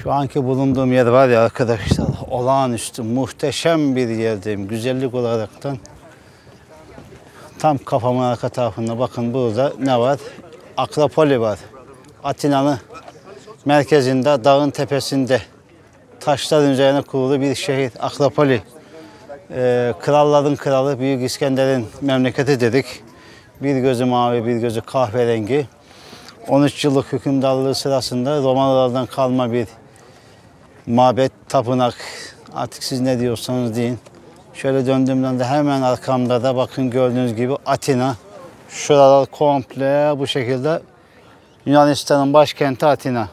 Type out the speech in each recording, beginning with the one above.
Şu anki bulunduğum yer var ya arkadaşlar, olağanüstü muhteşem bir yerdeyim. Güzellik olaraktan tam kafamın arka tarafında bakın burada ne var? Akropoli var. Atina'nın merkezinde, dağın tepesinde taşların üzerine kurulu bir şehir. Akropoli. Kralların kralı Büyük İskender'in memleketi dedik. Bir gözü mavi, bir gözü kahverengi. 13 yıllık hükümdarlığı sırasında Romalılardan kalma bir mabet, tapınak, artık siz ne diyorsanız deyin. Şöyle döndüğümden de hemen arkamda da bakın gördüğünüz gibi Atina. Şuralar komple bu şekilde Yunanistan'ın başkenti Atina.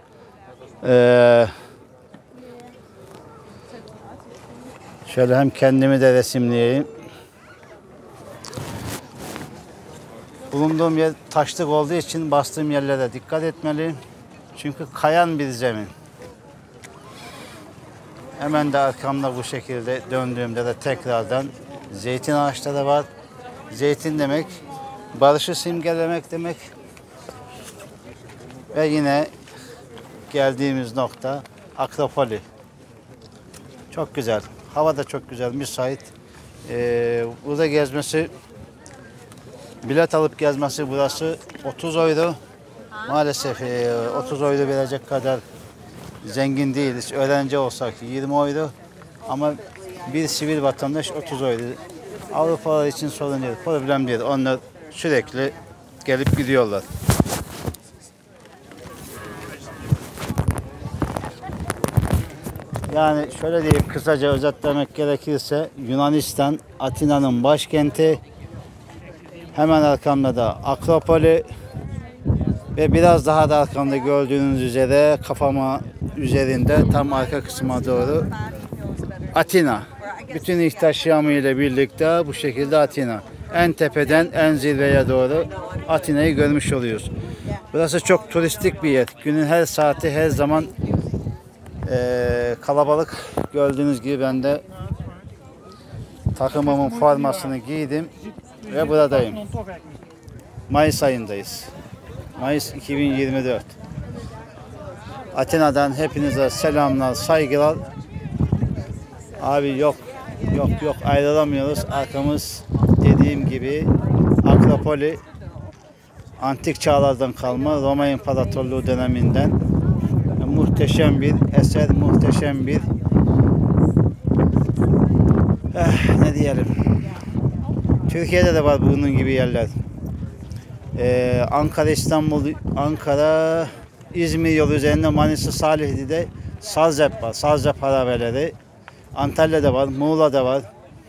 Şöyle hem kendimi de resimleyeyim. Bulunduğum yer taşlık olduğu için bastığım yerlere dikkat etmeliyim. Çünkü kayan bir zemin. Hemen de arkamda bu şekilde döndüğümde de tekrardan zeytin ağaçları var. Zeytin demek, barışı simgelemek demek. Ve yine geldiğimiz nokta Akropoli. Çok güzel. Hava da çok güzel, müsait. Burada gezmesi, bilet alıp gezmesi burası 30 euro. Maalesef 30 euro verecek kadar zengin değiliz. Öğrenci olsak 20 euro ama bir sivil vatandaş 30 euro. Avrupalılar için sorun değil, problem değil. Onlar sürekli gelip gidiyorlar. Yani şöyle diyeyim, kısaca özetlemek gerekirse Yunanistan, Atina'nın başkenti. Hemen arkamda da Akropoli ve biraz daha da arkamda gördüğünüz üzere kafama üzerinde tam arka kısma doğru Atina. Bütün ihtiyaç ile birlikte bu şekilde Atina. En tepeden en zirveye doğru Atina'yı görmüş oluyoruz. Burası çok turistik bir yer. Günün her saati her zaman kalabalık. Gördüğünüz gibi ben de takımımın formasını giydim ve buradayım. Mayıs ayındayız. Mayıs 2024. Atina'dan hepinize selamlar, saygılar. Abi yok ayrılamıyoruz. Arkamız dediğim gibi Akropoli, antik çağlardan kalma Roma İmparatorluğu döneminden muhteşem bir eser, muhteşem bir ne diyelim. Türkiye'de de var bunun gibi yerler. Ankara, İstanbul, Ankara, İzmir yolu üzerinde Manisa, Salihli'de Sazcep var. Sazcep harabeleri. Antalya'da var, Muğla'da var.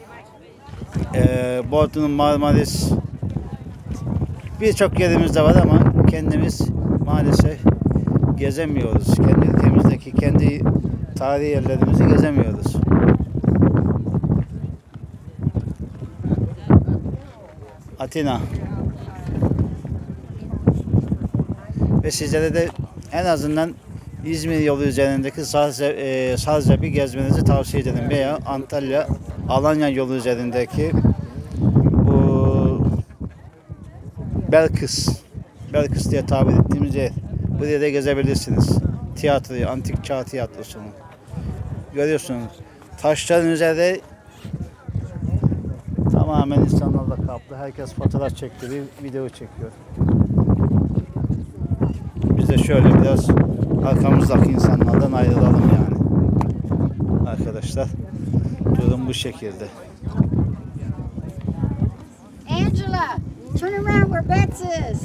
Bodrum, Marmaris. Birçok yerimizde var ama kendimiz maalesef gezemiyoruz. Kendi ülkemizdeki kendi tarihi yerlerimizi gezemiyoruz. Atina. Ve sizlere de en azından İzmir yolu üzerindeki Sazcep'i gezmenizi tavsiye ederim. Veya Antalya, Alanya yolu üzerindeki bu Belkıs diye tabir ettiğimiz yer. Buraya da gezebilirsiniz. Tiyatroyu, antik çağ tiyatrosunu. Görüyorsunuz. Taşların üzerinde tamamen insanlarla kaplı. Herkes fotoğraf çektiriyor, video çekiyor. Biz de şöyle biraz arkamızdaki insanlardan ayrılalım yani. Arkadaşlar, durum bu şekilde. Angela, turn around where Bets is.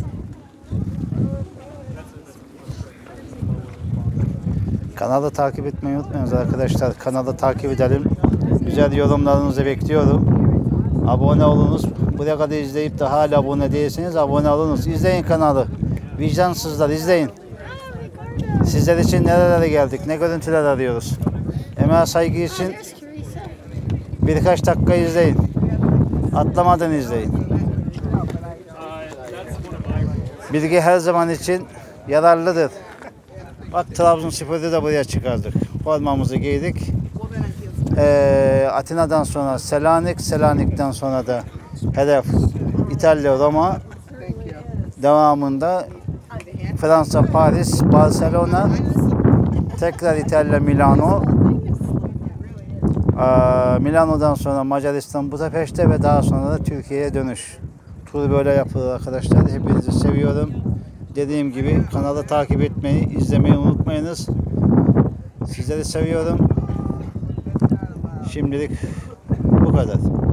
Kanalı takip etmeyi unutmayınız arkadaşlar. Kanalı takip edelim. Güzel yorumlarınızı bekliyorum. Abone olunuz. Buraya kadar izleyip de hala abone değilseniz abone olunuz. İzleyin kanalı. Vicdansızlar izleyin. Sizler için nerelere geldik, ne görüntüler arıyoruz. Emeğe saygı için birkaç dakika izleyin. Atlamadan izleyin. Bilgi her zaman için yararlıdır. Bak Trabzonspor'u da buraya çıkardık. Formamızı giydik. Atina'dan sonra Selanik, Selanik'ten sonra da hedef İtalya, Roma. Devamında Fransa, Paris, Barcelona, Tekrar İtalya Milano. Milano'dan sonra Macaristan Budapeşte ve daha sonra da Türkiye'ye dönüş. Tur böyle yapılır arkadaşlar. Hepinizi seviyorum. Dediğim gibi kanalı takip etmeyi, izlemeyi unutmayınız. Sizleri seviyorum. Şimdilik bu kadar.